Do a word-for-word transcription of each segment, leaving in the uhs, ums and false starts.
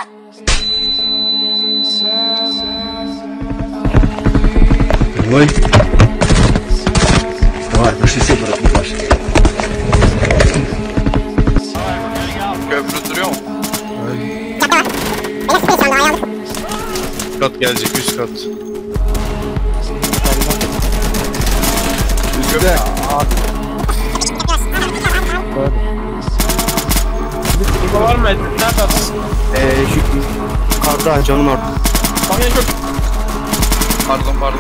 Ой. Давай, пошли все братки, пошли. Köprü duruyor mu? Kat gelecek, üst kat. Üstte. Var mı? Nerede atsın? Eee şu karda camın orada. Bakın çok. Pardon pardon.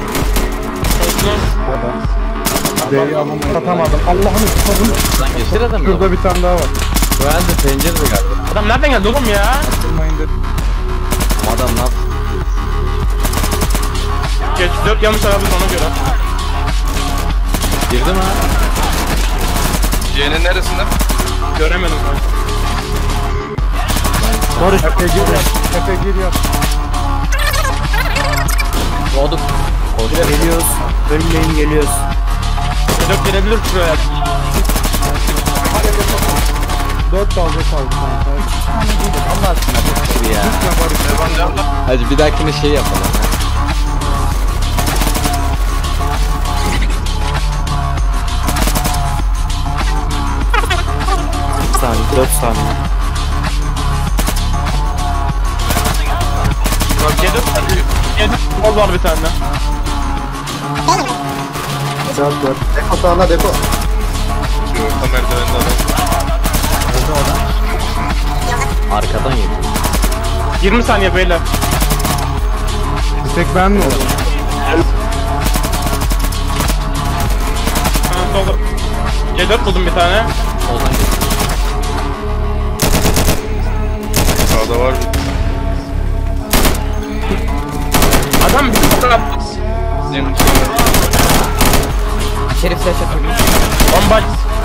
D'yi atamadım. Allah'ını tutalım. Lan geçir adam. Şurada bir tane daha var. Güvende pencerede galiba. Adam nereden geldi oğlum ya? Durmayın dedim. Adam ne yaptı? Geç dört yanlış abi ona göre. Girdi mi ha? C'nin neresinde? Göremedim ben. Barış. Efe gir yap. Efe gir yap. Doğduk. Geliyoruz. Ölmeyin geliyoruz. Dört gelebilir şuraya. Dört dalga kaldı kanka. Allah aşkına bu ya. Devam devam. Hadi bir dahakine şey yapalım. dört saniye. dört saniye. Yedi. Yedi. Gol var bir tane. Saat var. Depo sağına depo. Şu orta merdivende adam. Arkadan yedi. yirmi saniye beyler. Bir tek ben mi oldum? Ha, solda. C dört buldum bir tane. Soldan yedi. Sağda var bir. Adam bizim fotoğraf. Zeynep. İçeri flash atabilir. Bomba.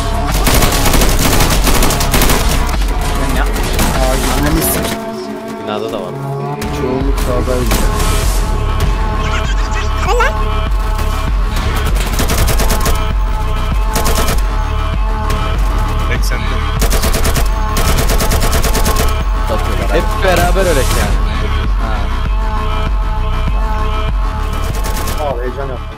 Binada da var. Çoğunluk sağdaydı. Tek sende. Atıyorlar. Hep beraber ölek yani. Ha. Al heyecan yapma.